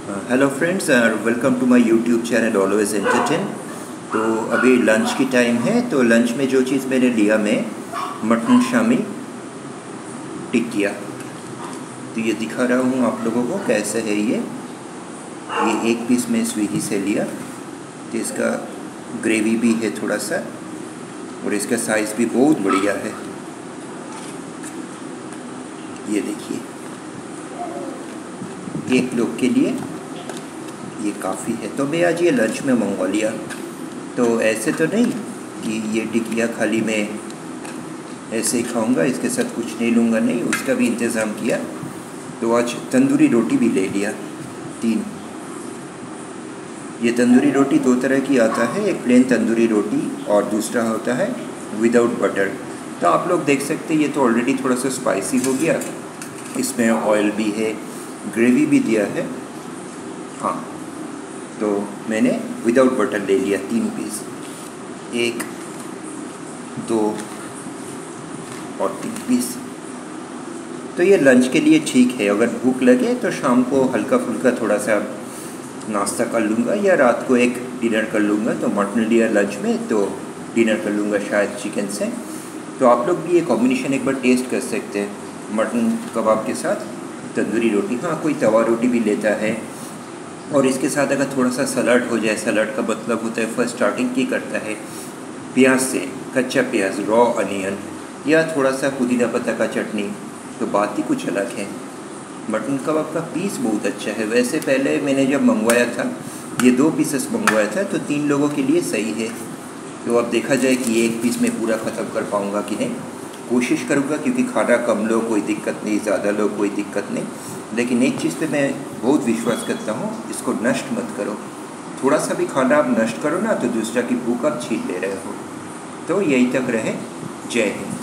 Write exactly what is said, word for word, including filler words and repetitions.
Hello friends, welcome to my YouTube channel always entertain. तो अभी lunch की time है, तो लंच में जो चीज़ मैंने लिया मैं मटन शामी टिक्किया। तो ये दिखा रहा हूँ आप लोगों को कैसे है ये ये एक पीस में स्विगी से लिया। तो इसका ग्रेवी भी है थोड़ा सा और इसका साइज़ भी बहुत बढ़िया है। ये देखिए, एक लोग के लिए ये काफ़ी है। तो मैं आज ये लंच में मंगवा लिया। तो ऐसे तो नहीं कि ये टिकिया खाली मैं ऐसे ही खाऊंगा, इसके साथ कुछ नहीं लूँगा, नहीं, उसका भी इंतज़ाम किया। तो आज तंदूरी रोटी भी ले लिया, तीन। ये तंदूरी रोटी दो तरह की आता है, एक प्लेन तंदूरी रोटी और दूसरा होता है विदाउट बटर। तो आप लोग देख सकते हैं ये तो ऑलरेडी थोड़ा सा स्पाइसी हो गया, इसमें ऑयल भी है, ग्रेवी भी दिया है। हाँ, तो मैंने विदाउट बटर ले लिया तीन पीस, एक, दो और तीन पीस। तो ये लंच के लिए ठीक है। अगर भूख लगे तो शाम को हल्का फुल्का थोड़ा सा नाश्ता कर लूँगा या रात को एक डिनर कर लूँगा। तो मटन लिया लंच में, तो डिनर कर लूँगा शायद चिकन से। तो आप लोग भी ये कॉम्बिनेशन एक बार टेस्ट कर सकते हैं, मटन कबाब के साथ तंदूरी रोटी। हाँ, कोई तवा रोटी भी लेता है। और इसके साथ अगर थोड़ा सा सलाद हो जाए, सलाद का मतलब होता है फर्स्ट स्टार्टिंग की करता है प्याज से, कच्चा प्याज, रॉ अनियन, या थोड़ा सा पुदीना पत्ता का चटनी, तो बात ही कुछ अलग है। मटन कबाब का पीस बहुत अच्छा है। वैसे पहले मैंने जब मंगवाया था, ये दो पीसेस मंगवाया था, तो तीन लोगों के लिए सही है। तो अब देखा जाए कि एक पीस में पूरा ख़त्म कर पाऊँगा कि नहीं। कोशिश करूँगा, क्योंकि खाना कम लो कोई दिक्कत नहीं, ज़्यादा लो कोई दिक्कत नहीं। लेकिन एक चीज़ पे मैं बहुत विश्वास करता हूँ, इसको नष्ट मत करो। थोड़ा सा भी खाना आप नष्ट करो ना, तो दूसरा की भूख आप छीन ले रहे हो। तो यही तक रहे। जय हिंद।